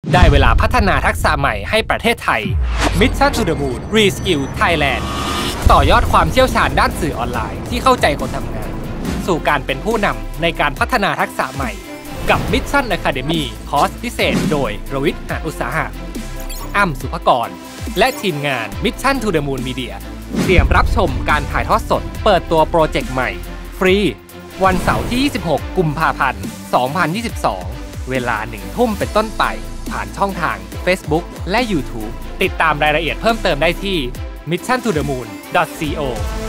ได้เวลาพัฒนาทักษะใหม่ให้ประเทศไทย Mission to the Moon Reskill Thailand ต่อยอดความเชี่ยวชาญด้านสื่อออนไลน์ที่เข้าใจคนทำงานสู่การเป็นผู้นำในการพัฒนาทักษะใหม่กับ Mission Academy คอร์สพิเศษโดยรวิทย์ หาญอุตสาหะอ้ำ สุภกรและทีมงาน Mission to the Moon Media เตรียมรับชมการถ่ายทอดสดเปิดตัวโปรเจกต์ใหม่ฟรีวันเสาร์ที่ 26 กุมภาพันธ์ 2022 เวลา 1 ทุ่มเป็นต้นไปผ่านช่องทาง Facebook และ YouTube ติดตามรายละเอียดเพิ่มเติมได้ที่ missiontothemoon.co